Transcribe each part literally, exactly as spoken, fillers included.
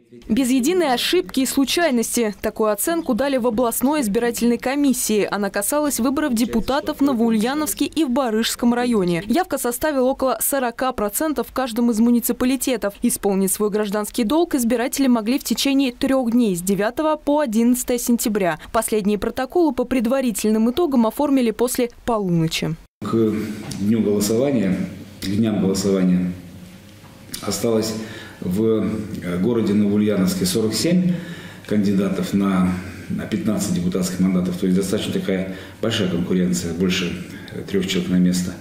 Без единой ошибки и случайности. Такую оценку дали в областной избирательной комиссии. Она касалась выборов депутатов в Новоульяновске и в Барышском районе. Явка составила около сорока процентов в каждом из муниципалитетов. Исполнить свой гражданский долг избиратели могли в течение трех дней с девятого по одиннадцатое сентября. Последние протоколы по предварительным итогам оформили после полуночи. К дню голосования, к дням голосования осталось в городе Новоульяновске сорок семь кандидатов на пятнадцать депутатских мандатов. То есть достаточно такая большая конкуренция, больше трех человек на место.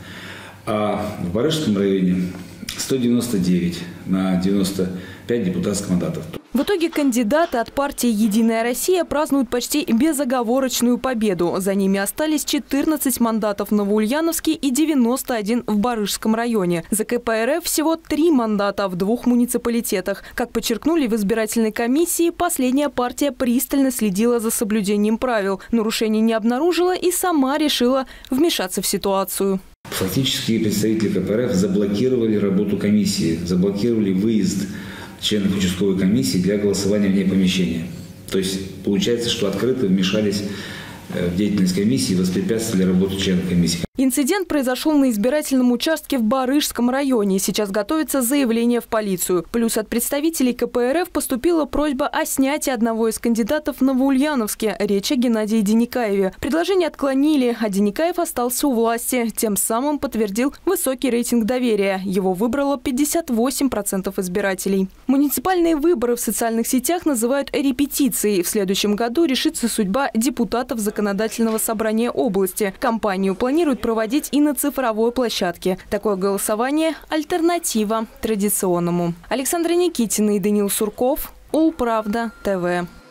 А в Барышском районе сто девяносто девять на девяносто пять депутатских мандатов. В итоге кандидаты от партии «Единая Россия» празднуют почти безоговорочную победу. За ними остались четырнадцать мандатов в Новоульяновске и девяносто один в Барышском районе. За ка пэ эр эф всего три мандата в двух муниципалитетах. Как подчеркнули в избирательной комиссии, последняя партия пристально следила за соблюдением правил. Нарушений не обнаружила и сама решила вмешаться в ситуацию. Фактически представители ка пэ эр эф заблокировали работу комиссии, заблокировали выезд членов участковой комиссии для голосования вне помещения. То есть получается, что открыто вмешались в деятельность комиссии и воспрепятствовали работе членов комиссии. Инцидент произошел на избирательном участке в Барышском районе. Сейчас готовится заявление в полицию. Плюс от представителей ка пэ эр эф поступила просьба о снятии одного из кандидатов в Новоульяновске. Речь о Геннадии Деникаеве. Предложение отклонили, а Деникаев остался у власти. Тем самым подтвердил высокий рейтинг доверия. Его выбрало пятьдесят восемь процентов избирателей. Муниципальные выборы в социальных сетях называют репетицией. В следующем году решится судьба депутатов законодательного собрания области. Кампанию планируют проводить и на цифровой площадке. Такое голосование – альтернатива традиционному. Александра Никитина и Даниил Сурков, Улправда тэ вэ.